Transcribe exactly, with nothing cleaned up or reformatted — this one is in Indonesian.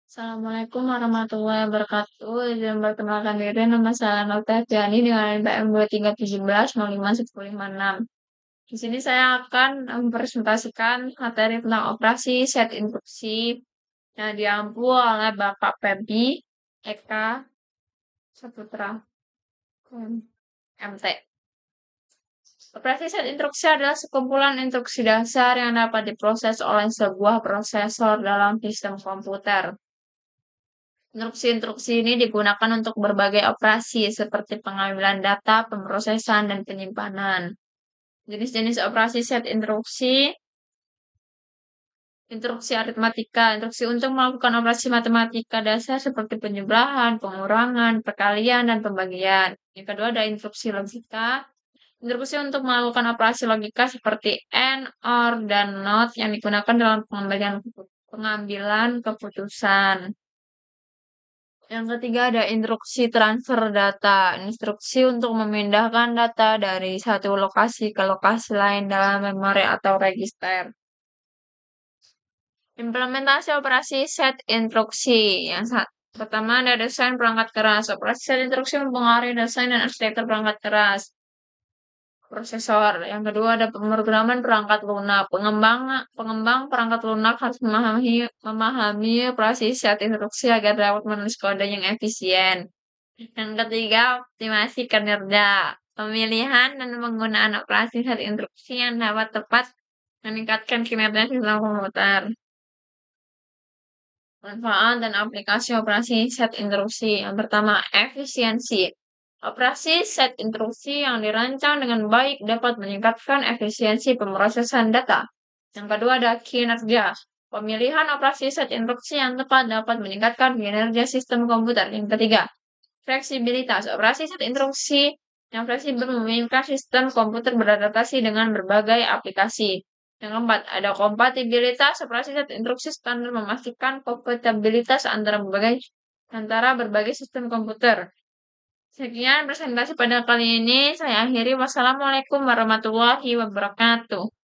Assalamualaikum warahmatullahi wabarakatuh. Izin memperkenalkan diri, nama saya Nurtehjani dengan N P M dua tiga satu tujuh nol lima satu lima enam. Di sini saya akan mempresentasikan materi tentang operasi set instruksi yang diampu oleh Bapak Febi Eka Saputra M T. Operasi set instruksi adalah sekumpulan instruksi dasar yang dapat diproses oleh sebuah prosesor dalam sistem komputer. Instruksi-instruksi ini digunakan untuk berbagai operasi seperti pengambilan data, pemrosesan, dan penyimpanan. Jenis-jenis operasi set instruksi, instruksi aritmatika, instruksi untuk melakukan operasi matematika dasar seperti penjumlahan, pengurangan, perkalian, dan pembagian. Yang kedua ada instruksi logika, instruksi untuk melakukan operasi logika seperti AND, OR, dan NOT yang digunakan dalam pengambilan pengambilan keputusan. Yang ketiga ada instruksi transfer data. Instruksi untuk memindahkan data dari satu lokasi ke lokasi lain dalam memori atau register. Implementasi operasi set instruksi. Yang saat pertama ada desain perangkat keras. Operasi set instruksi mempengaruhi desain dan arsitektur perangkat keras. Prosesor. Yang kedua ada pemrograman perangkat lunak. Pengembang pengembang perangkat lunak harus memahami memahami operasi set instruksi agar dapat menulis kode yang efisien. Yang ketiga, optimasi kinerja. Pemilihan dan penggunaan operasi set instruksi yang dapat tepat meningkatkan kinerja sistem komputer. Manfaat dan aplikasi operasi set instruksi. Yang pertama, efisiensi. Operasi set instruksi yang dirancang dengan baik dapat meningkatkan efisiensi pemrosesan data. Yang kedua ada kinerja. Pemilihan operasi set instruksi yang tepat dapat meningkatkan kinerja sistem komputer. Yang ketiga, fleksibilitas. Operasi set instruksi yang fleksibel memungkinkan sistem komputer beradaptasi dengan berbagai aplikasi. Yang keempat, ada kompatibilitas. Operasi set instruksi standar memastikan kompatibilitas antara berbagai antara berbagai sistem komputer. Sekian presentasi pada kali ini. Saya akhiri. Wassalamualaikum warahmatullahi wabarakatuh.